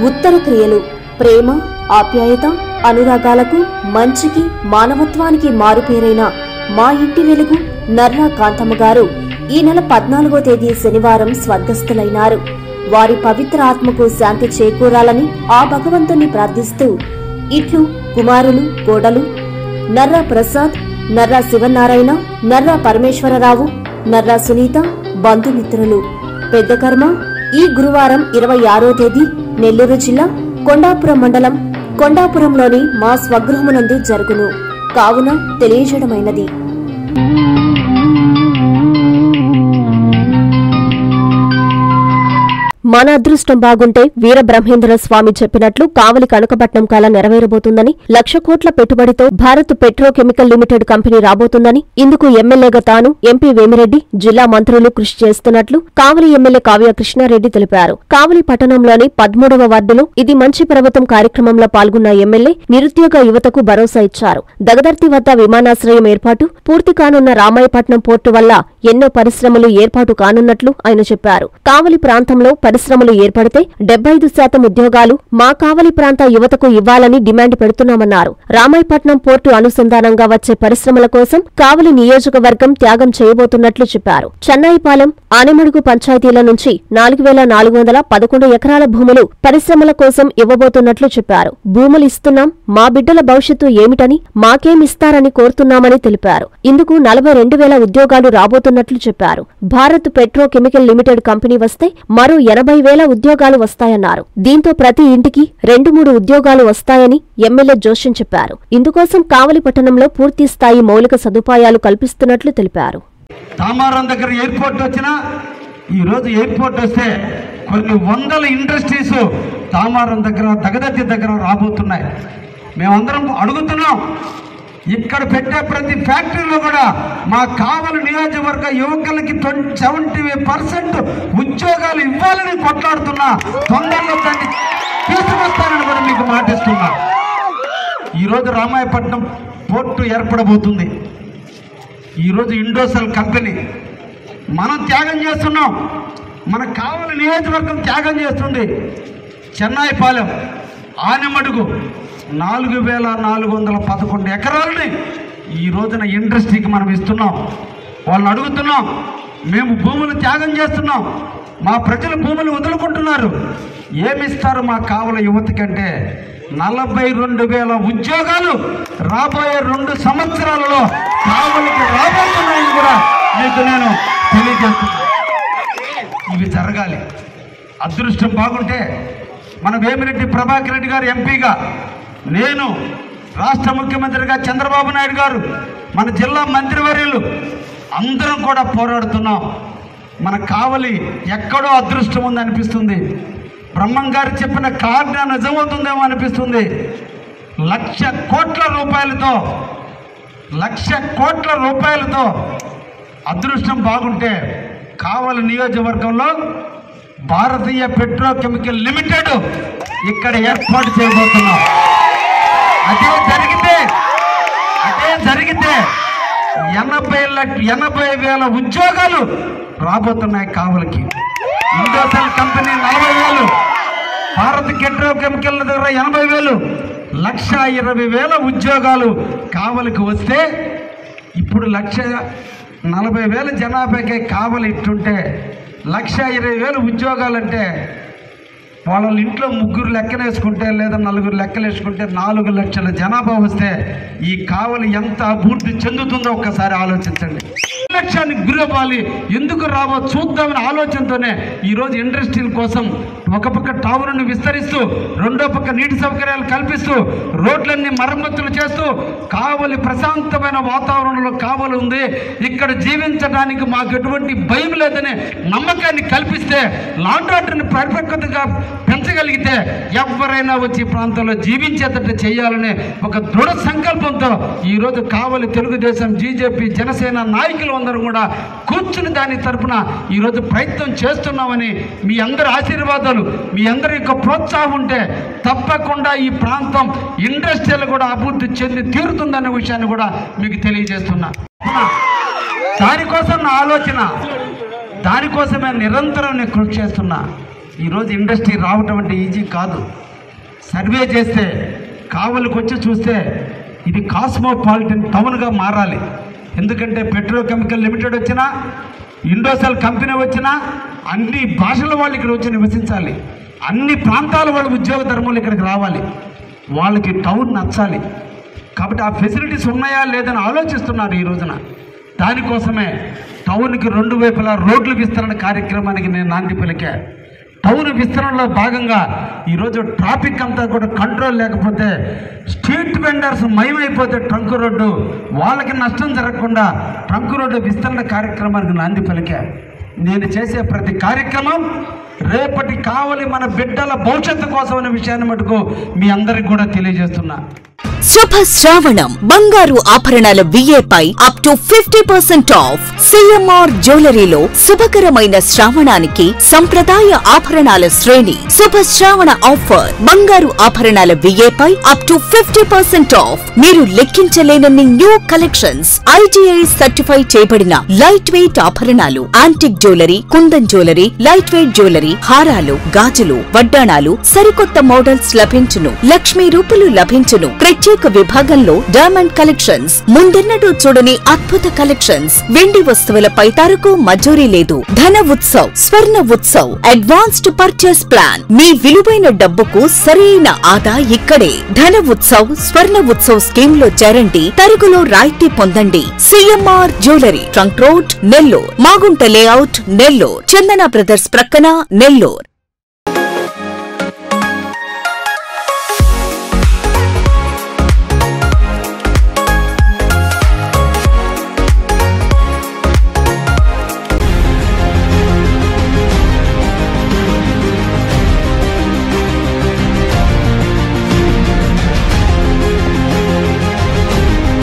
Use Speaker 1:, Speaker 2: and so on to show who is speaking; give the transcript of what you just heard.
Speaker 1: ఉత్తర క్రియలు ప్రేమ, ఆప్యాయత, అనురాగాలకు, మంచికి, మానవత్వానికి మారుపేరైన మా ఇంటి వెలుగు నర్రా కాంతమ్మ గారు ఈ నెల 14వ తేదీ శనివారం స్వర్గస్థులైనారు. వారి పవిత్ర ఆత్మకు శాంతి చేకూరాలని ఆ భగవంతుని ప్రార్థిస్తూ ఇట్లు కుమారులు, కోడలు నర్రా ప్రసాద్, నర్రా శివనారాయణ, నర్రా పరమేశ్వరరావు, నర్రా సునీత, బంధుమిత్రులు. పెద్ద కర్మ ఈ గురువారం 26వ తేదీ నెల్లూరు జిల్లా కొండాపురం మండలం కొండాపురంలోని మా స్వగృహమునందు జరుగును కావున తెలియజేయడమైనది. మన అదృష్టం బాగుంటే వీరబ్రహ్మేంద్ర స్వామి చెప్పినట్లు కావలి కనకపట్నం కాల నెరవేరబోతుందని, 1,00,000 కోట్ల పెట్టుబడితో భారత్ పెట్రోకెమికల్ లిమిటెడ్ కంపెనీ రాబోతుందని, ఇందుకు ఎమ్మెల్యేగా తాను, ఎంపీ వేమిరెడ్డి, జిల్లా మంత్రులు కృషి చేస్తున్నట్లు కావలి ఎమ్మెల్యే కావ్య కృష్ణారెడ్డి తెలిపారు. కావలి పట్టణంలోని 13వ వార్డులో ఇది మంచి పర్వతం కార్యక్రమంలో పాల్గొన్న ఎమ్మెల్యే నిరుద్యోగ యువతకు భరోసా ఇచ్చారు. దగదర్తి వద్ద విమానాశ్రయం ఏర్పాటు, పూర్తి కానున్న రామాయపట్నం పోర్టు వల్ల ఎన్నో పరిశ్రమలు ఏర్పాటు కానున్నట్లు ఆయన చెప్పారు. కావలి ప్రాంతంలో పరిశ్రమలు ఏర్పడితే 75% ఉద్యోగాలు మా కావలి ప్రాంత యువతకు ఇవ్వాలని డిమాండ్ పెడుతున్నామన్నారు. రామాయపట్నం పోర్టు అనుసంధానంగా వచ్చే పరిశ్రమల కోసం కావలి నియోజకవర్గం త్యాగం చేయబోతున్నట్లు చెప్పారు. చెన్నాయిపాలెం, ఆనెమడుగు పంచాయతీల నుంచి 4,411 ఎకరాల భూములు పరిశ్రమల కోసం ఇవ్వబోతున్నట్లు చెప్పారు. భూములు ఇస్తున్నాం, మా బిడ్డల భవిష్యత్తు ఏమిటని, మాకేమిస్తారని కోరుతున్నామని తెలిపారు. ఇందుకు 42,000 ఉద్యోగాలు రాబోతున్నట్లు చెప్పారు. భారత్ పెట్రోకెమికల్ లిమిటెడ్ కంపెనీ వస్తే మరో 80,000 ఉద్యోగాలు వస్తాయన్నారు. దీంతో ప్రతి ఇంటికి 2-3 ఉద్యోగాలు వస్తాయని ఎమ్మెల్యే జోష్యం చెప్పారు. ఇందుకోసం కావలి పట్టణంలో పూర్తి స్థాయి మౌలిక సదుపాయాలు కల్పిస్తున్నట్లు తెలిపారు.
Speaker 2: తామారం దగ్గర ఎయిర్పోర్ట్ వచ్చినా, ఈ రోజు ఎయిర్పోర్ట్ వస్తే కొన్ని వందల ఇండస్ట్రీస్ తామారం దగ్గర, దగదత్తి దగ్గర రాబోతున్నాయి. మేమందరం అడుగుతున్నాం, ఇక్కడ పెట్టే ప్రతి ఫ్యాక్టరీలో కూడా మా కావలి నియోజకవర్గ యువకులకి 70% ఉద్యోగాలు ఇవ్వాలని కొట్లాడుతున్నా. తొందరలో దాన్ని తీసుకొస్తానని కూడా మీకు మాటిస్తున్నా. ఈరోజు రామాయపట్నం పోర్టు ఏర్పడబోతుంది. ఈరోజు ఇండోసెల్ కంపెనీ మనం త్యాగం చేస్తున్నాం, మన కావలి నియోజకవర్గం త్యాగం చేస్తుంది. చెన్నాయిపాలెం, ఆనెమడుగు 4,411 ఎకరాలని ఈ రోజున ఇండస్ట్రీకి మనం ఇస్తున్నాం. వాళ్ళని అడుగుతున్నాం, మేము భూములు త్యాగం చేస్తున్నాం, మా ప్రజలు భూములు వదులుకుంటున్నారు, ఏమిస్తారు మా కావలి యువతకంటే 42,000 ఉద్యోగాలు రాబోయే 2 సంవత్సరాలలో కావలికి రాబోతున్నాయని కూడా మీకు నేను తెలియజేస్తున్నాను. ఇవి జరగాలి. అదృష్టం బాగుంటే మన వేమిరెడ్డి ప్రభాకర్ రెడ్డి గారు ఎంపీగా, నేను రాష్ట్ర ముఖ్యమంత్రిగా చంద్రబాబు నాయుడు గారు, మన జిల్లా మంత్రివర్యులు అందరం కూడా పోరాడుతున్నాం. మన కావలి ఎక్కడో అదృష్టం ఉంది అనిపిస్తుంది. బ్రహ్మం గారు చెప్పిన కారణం నిజమవుతుందేమో అనిపిస్తుంది. 1,00,000 కోట్ల రూపాయలతో అదృష్టం బాగుంటే కావలి నియోజకవర్గంలో భారతీయ పెట్రోకెమికల్ లిమిటెడ్ ఇక్కడ ఏర్పాటు చేయబోతున్నాం. అదే జరిగితే 80,000 ఉద్యోగాలు రాబోతున్నాయి కావలికి. ఇండోసెల్ కంపెనీ 40,000, భారత్ పెట్రోకెమికల్ దగ్గర 80,000, 1,20,000 ఉద్యోగాలు కావలికి వస్తే, ఇప్పుడు 1,40,000 జనాభాకే కావలి ఇట్టుంటే 1,20,000 ఉద్యోగాలంటే వాళ్ళ ఇంట్లో 3 లెక్కలేసుకుంటే లేదా 4 లెక్కలేసుకుంటే 4 లక్షల జనాభా వస్తే ఈ కావలి ఎంత అభివృద్ధి చెందుతుందో ఒక్కసారి ఆలోచించండి. లక్ష్యానికి గురవ్వాలి, ఎందుకు రావో చూద్దామనే ఆలోచనతోనే ఈరోజు ఇండస్ట్రీల కోసం ఒక పక్క టవర్ను విస్తరిస్తూ, రెండో పక్క నీటి సౌకర్యాలు కల్పిస్తూ, రోడ్లన్నీ మరమ్మతులు చేస్తూ, కావలి ప్రశాంతమైన వాతావరణంలో కావలి ఉంది, ఇక్కడ జీవించడానికి మాకు ఎటువంటి భయం లేదనే నమ్మకాన్ని కల్పిస్తే, లాండ్ ఆర్డర్ని పరిపక్వతగా పెంచగలిగితే ఎవరైనా వచ్చి ప్రాంతంలో జీవించేటట్టు చేయాలనే ఒక దృఢ సంకల్పంతో ఈరోజు కావలి తెలుగుదేశం, బీజేపీ, జనసేన నాయకులు అందరూ కూడా కూర్చుని దాని తరపున ఈరోజు ప్రయత్నం చేస్తున్నామని, మీ అందరి ఆశీర్వాదాలు, మీ అందరి యొక్క ప్రోత్సాహం ఉంటే తప్పకుండా ఈ ప్రాంతం ఇండస్ట్రియల్ కూడా అభివృద్ధి చెంది తీరుతుందనే విషయాన్ని కూడా మీకు తెలియజేస్తున్నా. దానికోసం నా ఆలోచన, దానికోసమే నిరంతరం నేను కృషి చేస్తున్నా. ఈరోజు ఇండస్ట్రీ రావటం అంటే ఈజీ కాదు. సర్వే చేస్తే కావలికి వచ్చి చూస్తే ఇది కాస్మోపాలిటన్ టౌన్గా మారాలి. ఎందుకంటే పెట్రోకెమికల్ లిమిటెడ్ వచ్చినా, ఇండోసెల్ కంపెనీ వచ్చినా అన్ని భాషల వాళ్ళు ఇక్కడ వచ్చి నివసించాలి. అన్ని ప్రాంతాల వాళ్ళు ఉద్యోగ ధర్మాలు ఇక్కడికి రావాలి. వాళ్ళకి టౌన్ నచ్చాలి. కాబట్టి ఆ ఫెసిలిటీస్ ఉన్నాయా లేదని ఆలోచిస్తున్నారు ఈ రోజున. దానికోసమే టౌన్కి 2 వైపులా రోడ్లు విస్తరణ కార్యక్రమానికి నేను నాంది పలికా. టౌన్ విస్తరణలో భాగంగా ఈరోజు ట్రాఫిక్ అంతా కూడా కంట్రోల్ లేకపోతే స్ట్రీట్ వెండర్స్ మయమైపోతే ట్రంక్ రోడ్డు వాళ్ళకి నష్టం జరగకుండా ట్రంక్ రోడ్డు విస్తరణ కార్యక్రమానికి నాంది పలికా. నేను చేసే ప్రతి కార్యక్రమం రేపటి కావలి మన బిడ్డల భవిష్యత్తు కోసం అనే విషయాన్ని మటుకు మీ అందరికి కూడా తెలియజేస్తున్నా.
Speaker 3: శుభ శ్రావణం బంగారు ఆభరణాల విఏపై అప్ టు 50% ఆఫ్. సిఎంఆర్ జ్యువెలరీలో శుభకరమైన శ్రావణానికి సంప్రదాయ ఆభరణాల శ్రేణి. శుభ శ్రావణ ఆఫర్ బంగారు ఆభరణాల విఏపై అప్ టు 50% ఆఫ్. మీరు లెక్కించలేనన్ని న్యూ కలెక్షన్స్, IGI సర్టిఫై చేయబడిన లైట్ వెయిట్ ఆభరణాలు, antique jewellery, kundan jewellery, light weight jewellery, హారాలు, గాజులు, వడ్డాణాలు, సరికొత్త మోడల్స్ లభించును. లక్ష్మీ రూపులు లభించును. ప్రత్యేక విభాగంలో డైమండ్ కలెక్షన్స్, ముందెన్నడూ చూడని అద్భుత కలెక్షన్స్. వెండి వస్తువులపై తరకు మజూరీ లేదు. Dhana Utsav, Swarna Utsav, advanced purchase plan. మీ విలువైన డబ్బుకు సరైన ఆదా ఇక్కడే. ధన ఉత్సవ్, స్వర్ణ ఉత్సవ్ స్కీమ్ లో చేరండి. తరుగులో రాయితీ పొందండి. CMR jewellery, trunk road, Nellore. Magunta layout, Nellore. Chandana brothers ప్రక్కన, నెల్లూరు.